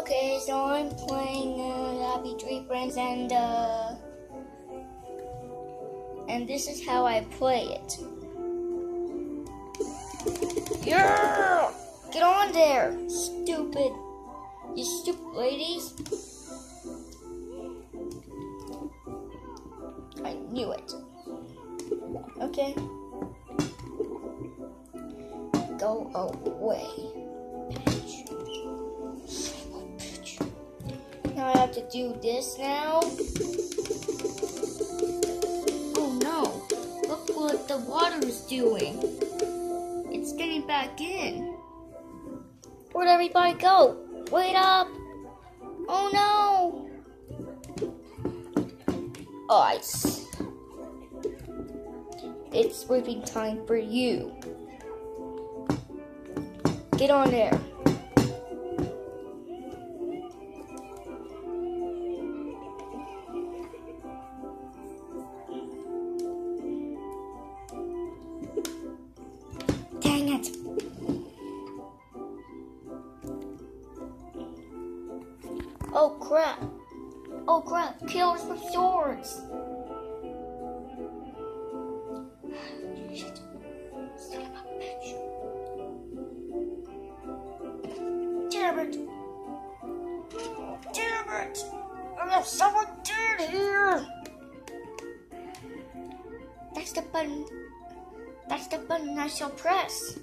Okay, so I'm playing Happy Tree Friends, and this is how I play it. Yeah! Get on there, stupid! You stupid ladies! I knew it. Okay. Go away. Now I have to do this now. Oh no, look what the water is doing. It's getting back in. Where'd everybody go? Wait up! Oh no! Ice. It's sleeping time for you. Get on there. Dang it. Oh crap. Oh crap. Killers with swords. Shit. Son of a bitch. Damn it. Damn it. There's someone dead here. That's the button. That's the button I shall press.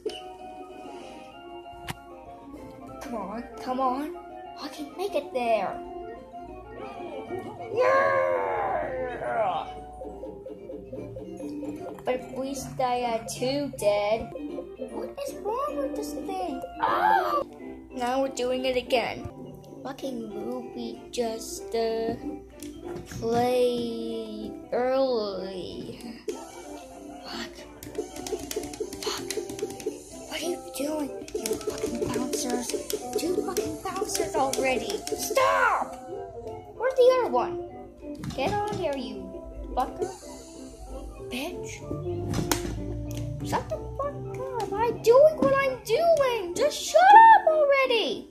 Come on, come on. I can make it there. Yeah! But at least I had 2 dead. What is wrong with this thing? Oh! Now we're doing it again. Fucking movie just played early. Fuck. What are you doing, you fucking bouncers? 2 fucking bouncers already. Stop! Where's the other one? Get on here, you fucker. Bitch. Shut the fuck up. I'm doing what I'm doing. Just shut up already.